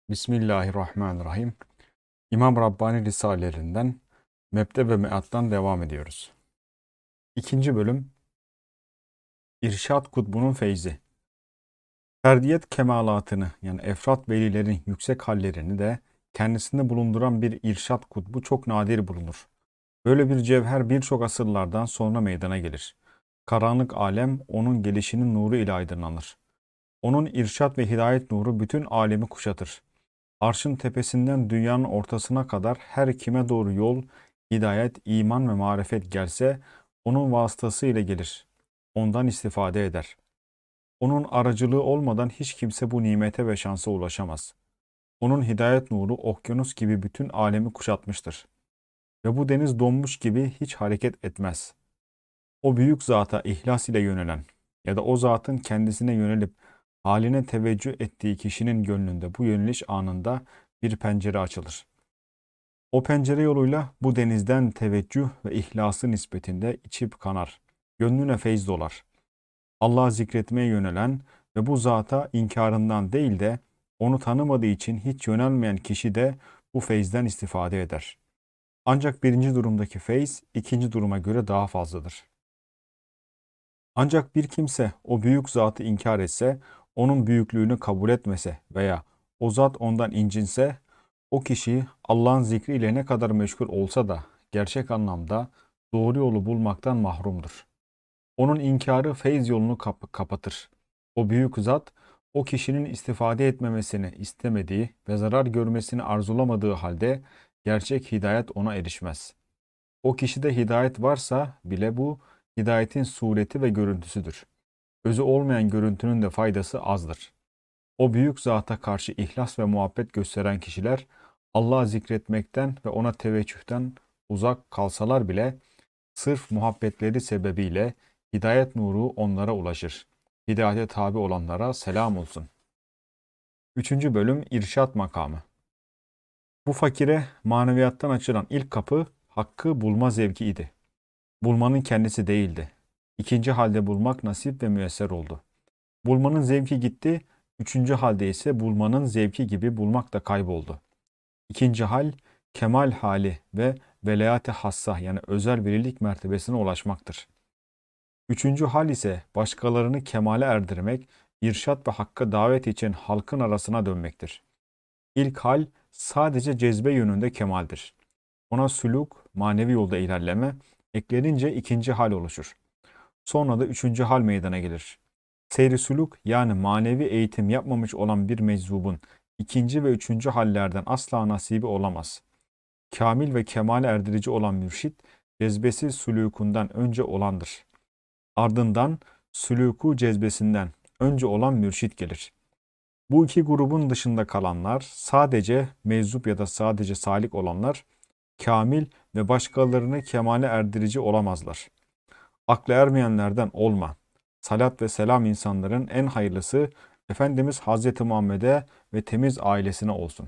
Bismillahirrahmanirrahim. İmam Rabbani Risalelerinden Mebde ve Meat'tan devam ediyoruz. İkinci bölüm İrşad Kutbu'nun feyzi. Ferdiyet kemalatını yani efrat velilerin yüksek hallerini de kendisinde bulunduran bir irşad kutbu çok nadir bulunur. Böyle bir cevher birçok asırlardan sonra meydana gelir. Karanlık alem onun gelişinin nuru ile aydınlanır. Onun irşad ve hidayet nuru bütün alemi kuşatır. Arşın tepesinden dünyanın ortasına kadar her kime doğru yol, hidayet, iman ve marifet gelse onun vasıtasıyla gelir. Ondan istifade eder. Onun aracılığı olmadan hiç kimse bu nimete ve şansa ulaşamaz. Onun hidayet nuru okyanus gibi bütün alemi kuşatmıştır. Ve bu deniz donmuş gibi hiç hareket etmez. O büyük zata ihlas ile yönelen ya da o zatın kendisine yönelip haline teveccüh ettiği kişinin gönlünde bu yöneliş anında bir pencere açılır. O pencere yoluyla bu denizden teveccüh ve ihlası nispetinde içip kanar. Gönlüne feyz dolar. Allah'ı zikretmeye yönelen ve bu zata inkarından değil de onu tanımadığı için hiç yönelmeyen kişi de bu feyzden istifade eder. Ancak birinci durumdaki feyz ikinci duruma göre daha fazladır. Ancak bir kimse o büyük zatı inkar etse, onun büyüklüğünü kabul etmese veya o zat ondan incinse, o kişi Allah'ın zikriyle ne kadar meşgul olsa da gerçek anlamda doğru yolu bulmaktan mahrumdur. Onun inkarı feyz yolunu kapatır. O büyük zat, o kişinin istifade etmemesini istemediği ve zarar görmesini arzulamadığı halde gerçek hidayet ona erişmez. O kişide hidayet varsa bile bu hidayetin sureti ve görüntüsüdür. Özü olmayan görüntünün de faydası azdır. O büyük zata karşı ihlas ve muhabbet gösteren kişiler Allah'ı zikretmekten ve ona teveccühten uzak kalsalar bile sırf muhabbetleri sebebiyle hidayet nuru onlara ulaşır. Hidayete tabi olanlara selam olsun. Üçüncü bölüm İrşad makamı. Bu fakire maneviyattan açılan ilk kapı hakkı bulma zevki idi. Bulmanın kendisi değildi. İkinci halde bulmak nasip ve müyesser oldu. Bulmanın zevki gitti, üçüncü halde ise bulmanın zevki gibi bulmak da kayboldu. İkinci hal, kemal hali ve velayet-i hassa yani özel velilik mertebesine ulaşmaktır. Üçüncü hal ise başkalarını kemale erdirmek, irşat ve hakka davet için halkın arasına dönmektir. İlk hal sadece cezbe yönünde kemaldir. Ona sülûk, manevi yolda ilerleme, eklenince ikinci hal oluşur. Sonra da üçüncü hal meydana gelir. Seyri suluk yani manevi eğitim yapmamış olan bir meczubun ikinci ve üçüncü hallerden asla nasibi olamaz. Kamil ve kemale erdirici olan mürşit, cezbesi sülûkundan önce olandır. Ardından sülûku cezbesinden önce olan mürşit gelir. Bu iki grubun dışında kalanlar, sadece meczup ya da sadece salik olanlar, kamil ve başkalarını kemale erdirici olamazlar. Akla ermeyenlerden olma. Salat ve selam insanların en hayırlısı Efendimiz Hazreti Muhammed'e ve temiz ailesine olsun.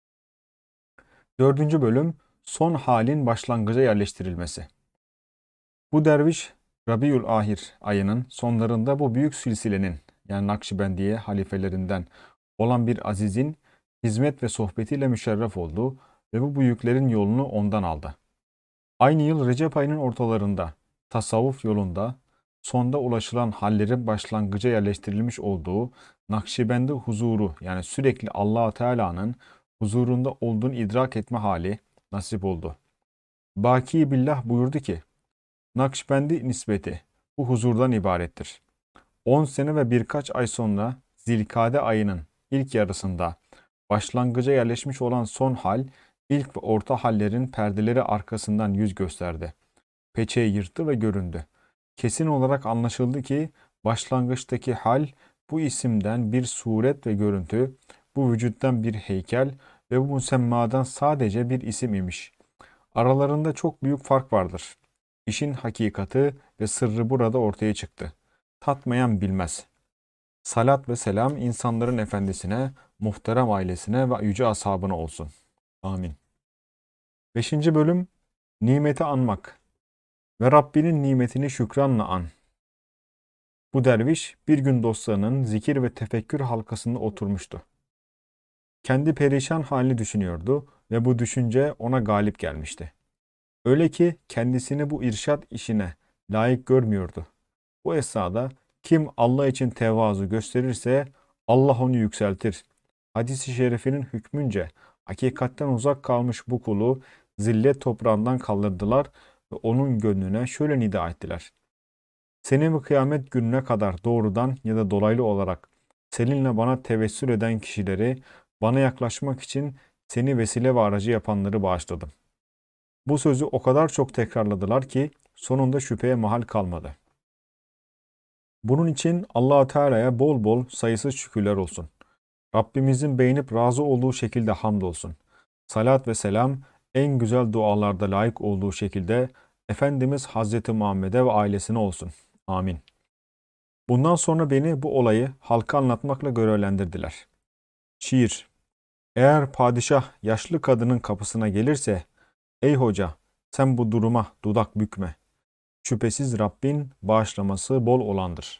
Dördüncü bölüm son halin başlangıca yerleştirilmesi. Bu derviş Rabiülahir ayının sonlarında bu büyük silsilenin yani Nakşibendiye halifelerinden olan bir azizin hizmet ve sohbetiyle müşerref oldu ve bu büyüklerin yolunu ondan aldı. Aynı yıl Recep ayının ortalarında tasavvuf yolunda sonda ulaşılan hallerin başlangıca yerleştirilmiş olduğu Nakşibendi huzuru yani sürekli Allah Teala'nın huzurunda olduğunu idrak etme hali nasip oldu. Baki Billah buyurdu ki, Nakşibendi nispeti bu huzurdan ibarettir. 10 sene ve birkaç ay sonra Zilkade ayının ilk yarısında başlangıca yerleşmiş olan son hal, ilk ve orta hallerin perdeleri arkasından yüz gösterdi. Peçeyi yırttı ve göründü. Kesin olarak anlaşıldı ki başlangıçtaki hal bu isimden bir suret ve görüntü, bu vücuttan bir heykel ve bu musemmadan sadece bir isim imiş. Aralarında çok büyük fark vardır. İşin hakikati ve sırrı burada ortaya çıktı. Tatmayan bilmez. Salat ve selam insanların efendisine, muhterem ailesine ve yüce ashabına olsun. Amin. Beşinci bölüm Nimeti anmak ve Rabbinin nimetini şükranla an. Bu derviş bir gün dostlarının zikir ve tefekkür halkasında oturmuştu. Kendi perişan halini düşünüyordu ve bu düşünce ona galip gelmişti. Öyle ki kendisini bu irşat işine layık görmüyordu. Bu esnada kim Allah için tevazu gösterirse Allah onu yükseltir. Hadis-i şerifinin hükmünce hakikatten uzak kalmış bu kulu zillet toprağından kaldırdılar ve onun gönlüne şöyle nida ettiler. Seni bu kıyamet gününe kadar doğrudan ya da dolaylı olarak seninle bana tevessül eden kişileri, bana yaklaşmak için seni vesile ve aracı yapanları bağışladım. Bu sözü o kadar çok tekrarladılar ki sonunda şüpheye mahal kalmadı. Bunun için Allah-u Teala'ya bol bol sayısız şükürler olsun. Rabbimizin beğenip razı olduğu şekilde hamdolsun. Salat ve selam en güzel dualarda layık olduğu şekilde Efendimiz Hazreti Muhammed'e ve ailesine olsun. Amin. Bundan sonra beni bu olayı halka anlatmakla görevlendirdiler. Şiir. Eğer padişah yaşlı kadının kapısına gelirse, ey hoca sen bu duruma dudak bükme. Şüphesiz Rabbin bağışlaması bol olandır.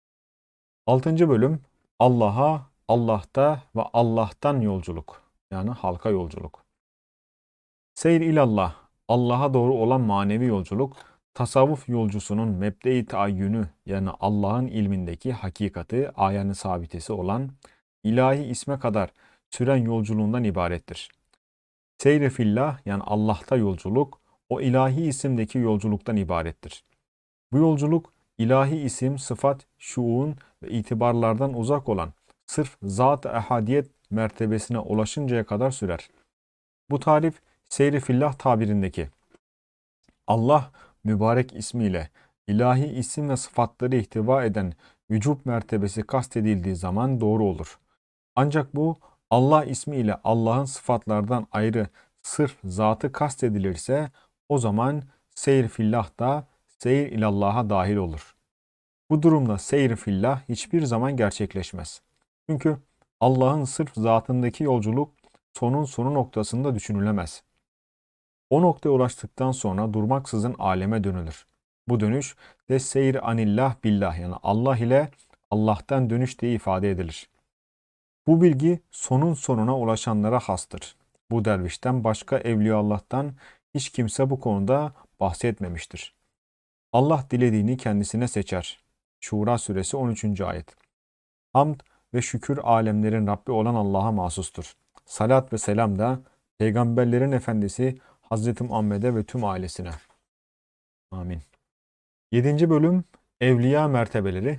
6. bölüm Allah'a, Allah'ta ve Allah'tan yolculuk. Yani halka yolculuk. Seyr ilallah, Allah'a doğru olan manevi yolculuk, tasavvuf yolcusunun mebde-i taayyünü yani Allah'ın ilmindeki hakikati, ayan-ı sabitesi olan ilahi isme kadar süren yolculuğundan ibarettir. Seyr-i fillah yani Allah'ta yolculuk, o ilahi isimdeki yolculuktan ibarettir. Bu yolculuk ilahi isim, sıfat, şuun ve itibarlardan uzak olan sırf zat-ı ehadiyet mertebesine ulaşıncaya kadar sürer. Bu tarif seyr-i fillah tabirindeki Allah mübarek ismiyle ilahi isim ve sıfatları ihtiva eden vücub mertebesi kastedildiği zaman doğru olur. Ancak bu Allah ismiyle Allah'ın sıfatlardan ayrı sırf zatı kastedilirse o zaman seyr fillah da seyir ilallah'a dahil olur. Bu durumda seyr fillah hiçbir zaman gerçekleşmez. Çünkü Allah'ın sırf zatındaki yolculuk sonu noktasında düşünülemez. O noktaya ulaştıktan sonra durmaksızın aleme dönülür. Bu dönüş de seyr anillah billah yani Allah ile Allah'tan dönüş diye ifade edilir. Bu bilgi sonuna ulaşanlara hastır. Bu dervişten başka Evliyaullah'tan hiç kimse bu konuda bahsetmemiştir. Allah dilediğini kendisine seçer. Şura suresi 13. ayet. Hamd ve şükür alemlerin Rabbi olan Allah'a mahsustur. Salat ve selam da peygamberlerin efendisi Hazreti Muhammed'e ve tüm ailesine. Amin. 7. bölüm Evliya mertebeleri.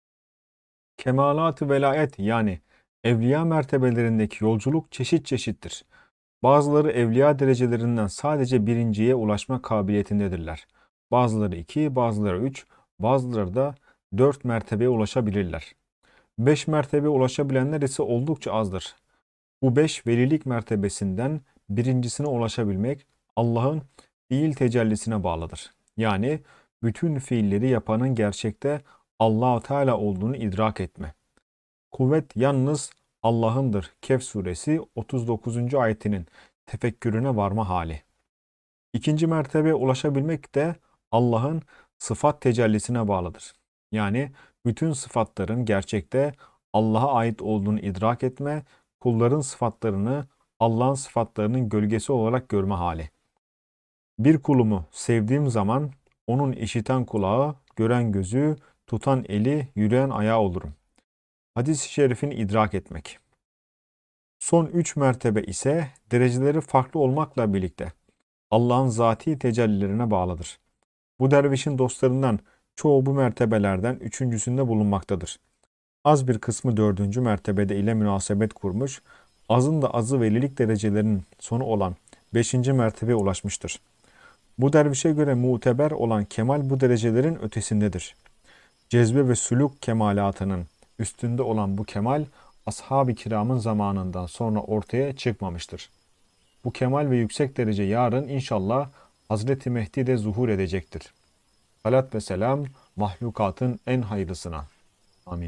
Kemalat-ı velayet yani evliya mertebelerindeki yolculuk çeşit çeşittir. Bazıları evliya derecelerinden sadece birinciye ulaşma kabiliyetindedirler. Bazıları 2, bazıları 3, bazıları da 4 mertebeye ulaşabilirler. 5 mertebeye ulaşabilenler ise oldukça azdır. Bu 5 velilik mertebesinden birincisine ulaşabilmek Allah'ın fiil tecellisine bağlıdır. Yani bütün fiilleri yapanın gerçekte Allah-u Teala olduğunu idrak etme. Kuvvet yalnız Allah'ındır. Kehf suresi 39. ayetinin tefekkürüne varma hali. İkinci mertebeye ulaşabilmek de Allah'ın sıfat tecellisine bağlıdır. Yani bütün sıfatların gerçekte Allah'a ait olduğunu idrak etme, kulların sıfatlarını Allah'ın sıfatlarının gölgesi olarak görme hali. Bir kulumu sevdiğim zaman onun işiten kulağı, gören gözü, tutan eli, yürüyen ayağı olurum. Hadis-i şerifini idrak etmek. Son 3 mertebe ise dereceleri farklı olmakla birlikte Allah'ın zati tecellilerine bağlıdır. Bu dervişin dostlarından çoğu bu mertebelerden üçüncüsünde bulunmaktadır. Az bir kısmı 4. mertebede ile münasebet kurmuş, azın da azı velilik derecelerinin sonu olan 5. mertebeye ulaşmıştır. Bu dervişe göre muteber olan kemal bu derecelerin ötesindedir. Cezbe ve sülük kemalatının üstünde olan bu kemal, ashab-ı kiramın zamanından sonra ortaya çıkmamıştır. Bu kemal ve yüksek derece yarın inşallah Hazreti Mehdi de zuhur edecektir. Salat ve selam mahlukatın en hayırlısına. Amin.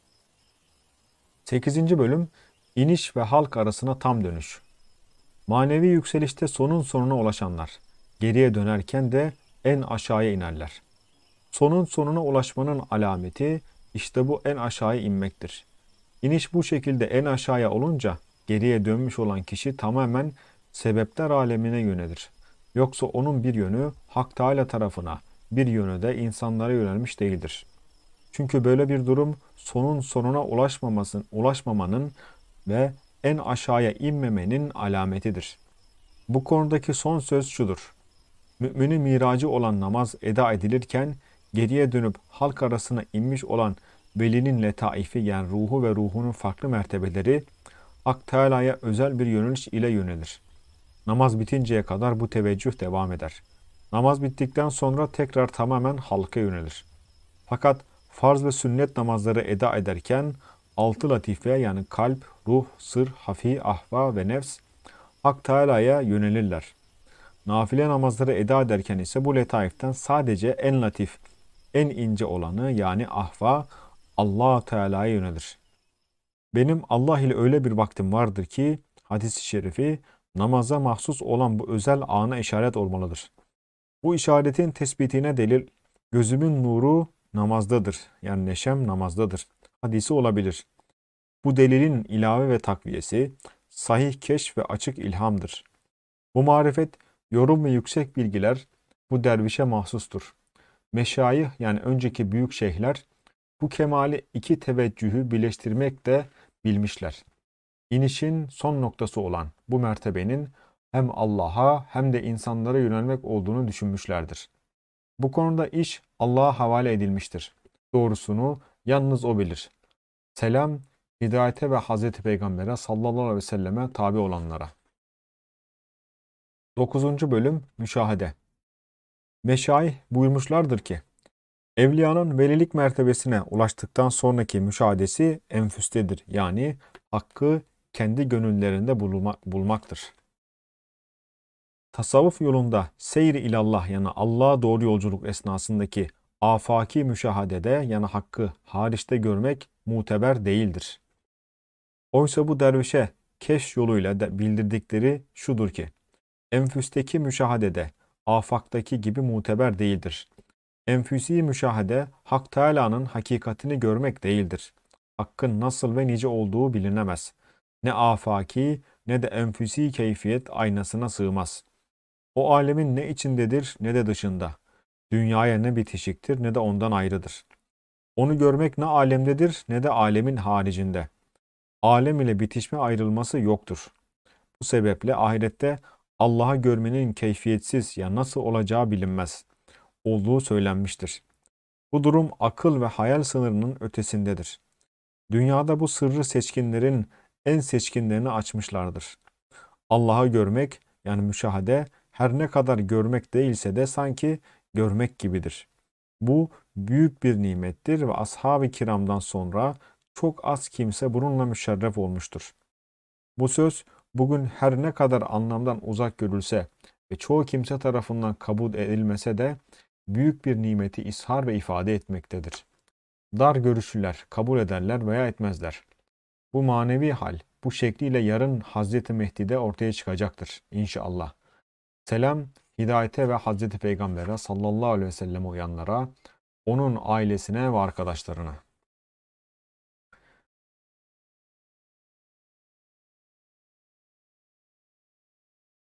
8. bölüm İniş ve halk arasına tam dönüş. Manevi yükselişte sonuna ulaşanlar, geriye dönerken de en aşağıya inerler. Sonuna ulaşmanın alameti işte bu en aşağıya inmektir. İniş bu şekilde en aşağıya olunca geriye dönmüş olan kişi tamamen sebepler alemine yönelir. Yoksa onun bir yönü Hak Teâlâ tarafına, bir yönü de insanlara yönelmiş değildir. Çünkü böyle bir durum sonuna ulaşmamanın ve en aşağıya inmemenin alametidir. Bu konudaki son söz şudur: Müminin miracı olan namaz eda edilirken geriye dönüp halk arasına inmiş olan velinin letaifi, yani ruhu ve ruhunun farklı mertebeleri Hak Teâlâ'ya özel bir yöneliş ile yönelir. Namaz bitinceye kadar bu teveccüh devam eder. Namaz bittikten sonra tekrar tamamen halka yönelir. Fakat farz ve sünnet namazları eda ederken altı latife, yani kalp, ruh, sır, hafi, ahva ve nefs Hak Teâlâ'ya yönelirler. Nafile namazları eda ederken ise bu letaiften sadece en latif, en ince olanı, yani ahva, Allah Teala'ya yönelir. Benim Allah ile öyle bir vaktim vardır ki hadis-i şerifi namaza mahsus olan bu özel ana işaret olmalıdır. Bu işaretin tespitine delil gözümün nuru namazdadır, yani neşem namazdadır hadisi olabilir. Bu delilin ilave ve takviyesi sahih keşf ve açık ilhamdır. Bu marifet, yorum ve yüksek bilgiler bu dervişe mahsustur. Meşayih, yani önceki büyük şeyhler bu kemali iki teveccühü birleştirmekte bilmişler. İnişin son noktası olan bu mertebenin hem Allah'a hem de insanlara yönelmek olduğunu düşünmüşlerdir. Bu konuda iş Allah'a havale edilmiştir. Doğrusunu yalnız O bilir. Selam, hidayete ve Hazreti Peygamber'e sallallahu aleyhi ve selleme tabi olanlara. 9. bölüm Müşahede. Meşayih buyurmuşlardır ki, evliyanın velilik mertebesine ulaştıktan sonraki müşahadesi enfüstedir. Yani hakkı kendi gönüllerinde bulmaktır. Tasavvuf yolunda seyri ilallah, yani Allah'a doğru yolculuk esnasındaki afaki müşahadede, yani hakkı hariçte görmek muteber değildir. Oysa bu dervişe keşf yoluyla bildirdikleri şudur ki, enfüsteki müşahadede afaktaki gibi muteber değildir. Enfüsi müşahede Hak Teâlâ'nın hakikatini görmek değildir. Hakkın nasıl ve nice olduğu bilinemez. Ne afaki ne de enfüsi keyfiyet aynasına sığmaz. O alemin ne içindedir ne de dışında. Dünyaya ne bitişiktir ne de ondan ayrıdır. Onu görmek ne alemdedir ne de alemin haricinde. Alem ile bitişme ayrılması yoktur. Bu sebeple ahirette Allah'ı görmenin keyfiyetsiz, ya nasıl olacağı bilinmez olduğu söylenmiştir. Bu durum akıl ve hayal sınırının ötesindedir. Dünyada bu sırrı seçkinlerin en seçkinlerini açmışlardır. Allah'ı görmek, yani müşahede, her ne kadar görmek değilse de sanki görmek gibidir. Bu büyük bir nimettir ve ashab-ı kiramdan sonra çok az kimse bununla müşerref olmuştur. Bu söz bugün her ne kadar anlamdan uzak görülse ve çoğu kimse tarafından kabul edilmese de büyük bir nimeti ishar ve ifade etmektedir. Dar görüşlüler kabul ederler veya etmezler. Bu manevi hal bu şekliyle yarın Hazreti Mehdi'de ortaya çıkacaktır inşallah. Selam, hidayete ve Hazreti Peygamber'e sallallahu aleyhi ve sellem uyanlara, onun ailesine ve arkadaşlarına.